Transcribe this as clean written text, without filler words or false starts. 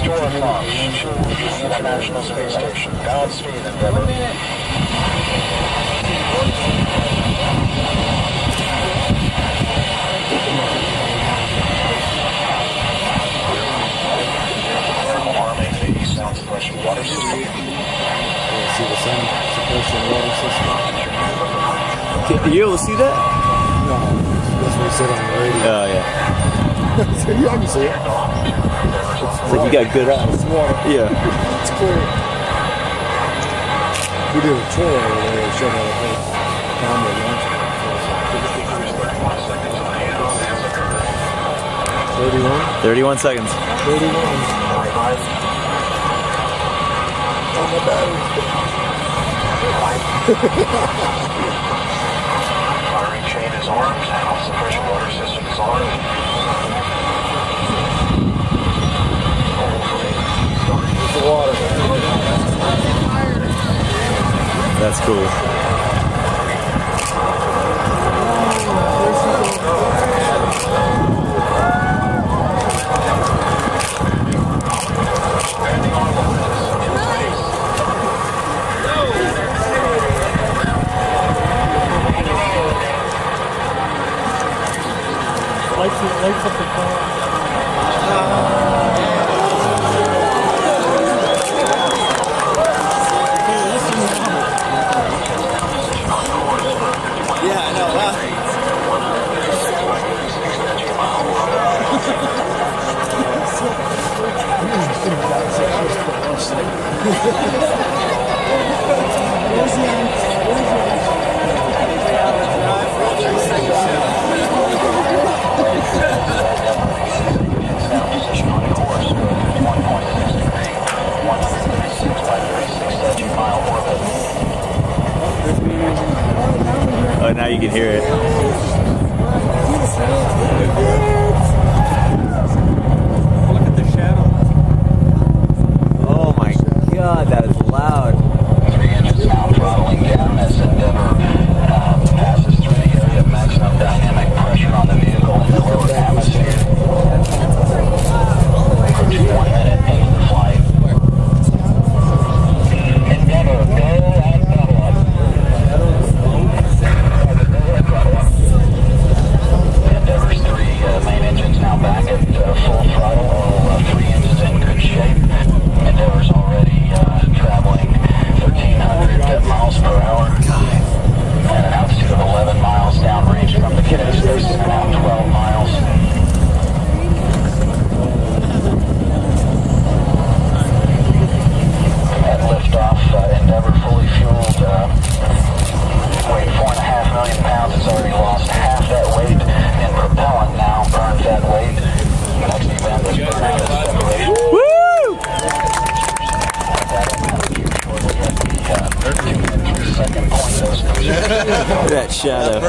International Space Station. Godspeed, Endeavour. Sound suppression water system. See the sound suppression water system. Are you able to see that? No, that's what I said on the radio. Oh, yeah. So you can see it. It's like you got good eyes. It's water. Yeah. It's clear. We did a tour over there and showed how to make camera launch. 31 seconds. 31. On the battery. Firing chain is armed. Suppression water system is armed. The water. That's cool. Lights up the car. Yeah, I know. Wow. Oh, now you can hear it. Look at the shadow. Oh my god, that is loud. 3 inches now throttling down as Endeavour passes through the area of maximum dynamic pressure on the vehicle in the lower atmosphere. Approaching 1 minute into the flight. Endeavour, go and throttle up. Endeavour's 3 main engines now back at full throttle, all 3 engines in good shape. Endeavour's already traveling 1,300 miles per hour at an altitude of 11 miles downrange from the Kennedy Station, about 12 miles. At liftoff, Endeavour fully fueled, weighing 4.5 million pounds. It's already lost half that weight in propellant now, burns that weight. The next event is burnout and separation. Woo! Second point, those Look at that shadow.